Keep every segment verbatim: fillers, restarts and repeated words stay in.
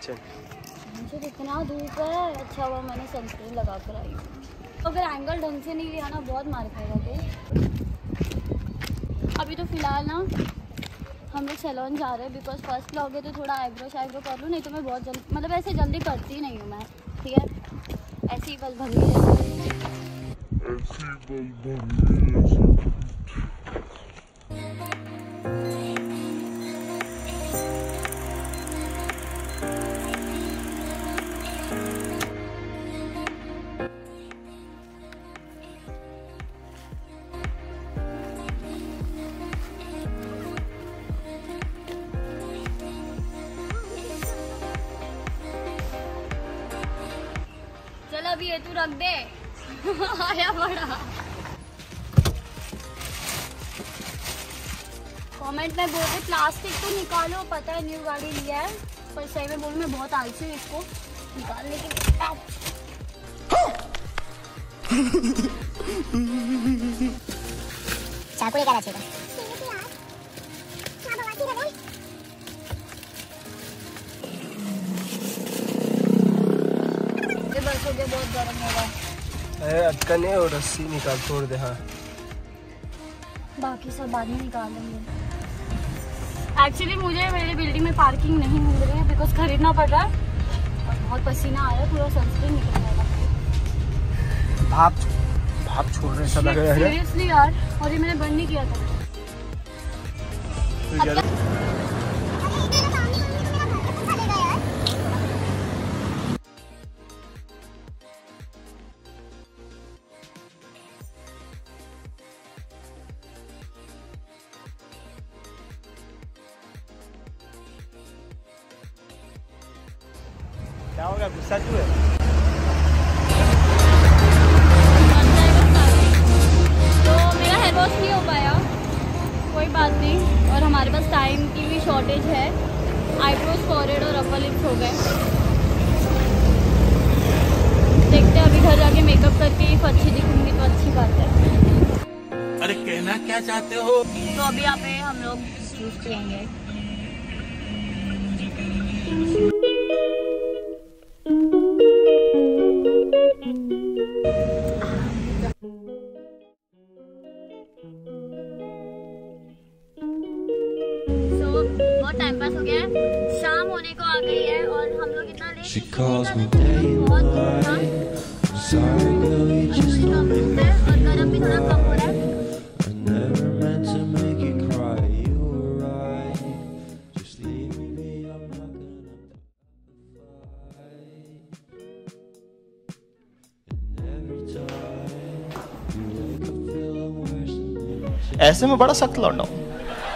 चल। मुझे इतना धूप है, अच्छा हुआ मैंने सनस्क्रीन लगा कर आई हूँ। अगर एंगल ढंग से नहीं लिया ना बहुत मार खाएगा। तो अभी तो फिलहाल ना हम लोग सैलून जा रहे हैं बिकॉज फर्स्ट व्लॉग है तो थोड़ा आईब्रो शाइब्रो कर लूँ, नहीं तो मैं बहुत जल्दी मतलब ऐसे जल्दी करती नहीं हूँ मैं, ठीक है, ऐसे ही बस भंगी रहती है। चल अभी ये तू रख दे। आया बड़ा। कमेंट में बोलते प्लास्टिक तो निकालो, पता है न्यू गाड़ी लिया है पर सही में बोलूं मैं बहुत आलसी हूँ इसको निकालने के लिए। चाकू लेकर चाहिए बस हो गया, बहुत गर्म होगा। अरे अटकन है और रस्सी निकाल छोड़ दे। हाँ बाकी सब बाद में निकाल लेंगे। एक्चुअली मुझे मेरी बिल्डिंग में पार्किंग नहीं मिल रही है बिकॉज खरीदना पड़ रहा है और बहुत पसीना आ रहा है, पूरा सनस्क्रीन निकल जाएगा। भाप भाप छोड़ रहे सब लग रहा है सीरियसली यार, और ये मैंने बंद नहीं किया था। क्या होगा, गुस्सा क्यों है? तो मेरा हेयर वॉश नहीं हो पाया, कोई बात नहीं, और हमारे पास टाइम की भी शॉर्टेज है। आईब्रोज, फॉरहेड और अपर लिप्स हो गए। देखते हैं अभी घर जाके मेकअप करके इफ अच्छी दिखूंगी तो अच्छी बात है। अरे कहना क्या चाहते हो? तो अभी यहाँ पे हम लोग जूस पियेंगे। बहुत टाइम पास हो गया है, शाम होने को आ गई है और हम लोग इतना लेट बहुत दूर था और गर्म भी थोड़ा कम हो रहा है। ऐसे में बड़ा सख्त लौंडा हूं,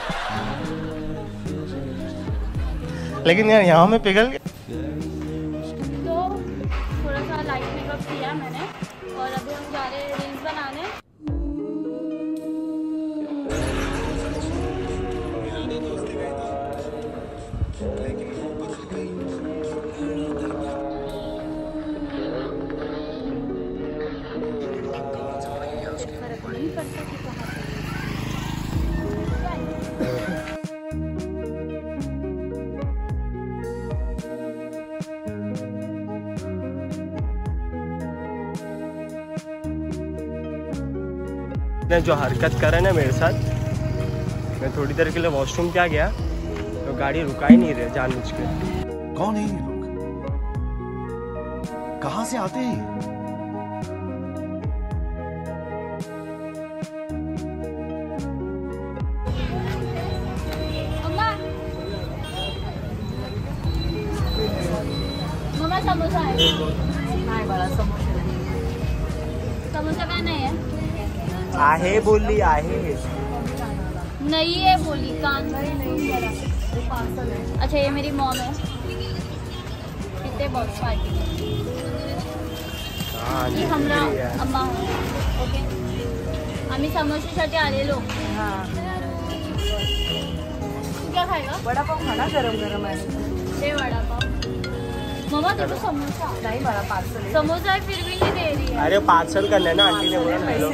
लेकिन यार यहाँ में पिघल गया। तो थोड़ा सा लाइट मेकअप किया मैंने और अभी हम जा रहे हैं रील्स बनाने। फर्क नहीं पड़ता कि कहाँ ने जो हरकत करे ना मेरे साथ, मैं थोड़ी देर के लिए वॉशरूम क्या गया तो गाड़ी रुका ही नहीं रहे जानबूझ के। कौन है ये लोग? कहाँ से आते हैं? मम्मा समोसा है? नहीं बड़ा समोसा समोसा का नहीं है। आहे बोली आहे नहीं है बोली कान नहीं नहीं पार्सल है। अच्छा ये मेरी मॉम है। कितने बॉक्स पार्टी ये हमरा अम्मा ओके आम्ही समोसेसाठी आलेलो। हां तू क्या खाएगा? वड़ा पाव खाना गरम गरम आहे। दे वड़ा पाव। मम्मा देखो समोसा नहीं बड़ा पार्सल है। समोसा है फिर भी नहीं दे रही है। अरे पार्सल करना है ना, आंटी ने बोला ले लो।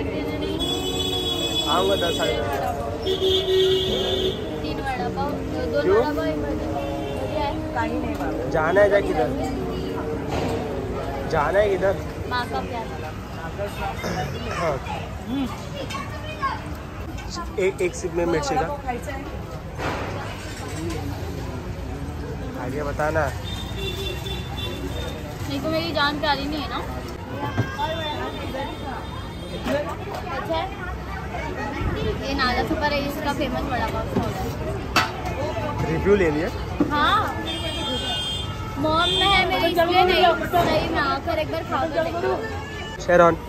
आऊंगा दस साढ़े दस। तीन वड़ा पाव, दो वड़ा पाव, एक भजी पाव। काही नाही बाबा. जाना है जा किधर जाना है किधर माँ का प्यार. हाँ एक एक सिप में मिर्ची का आइडिया बताना. नहीं तो मेरी जान प्यारी नहीं है ना. अच्छा है. ये नाला सुपर है, इसका फेमस बड़ा पाव स्टॉल है. रिव्यू ले लिया. हाँ मॉम में है मेरी, इसलिए नहीं. सही में आकर एक बार खा कर देखो. शेरॉन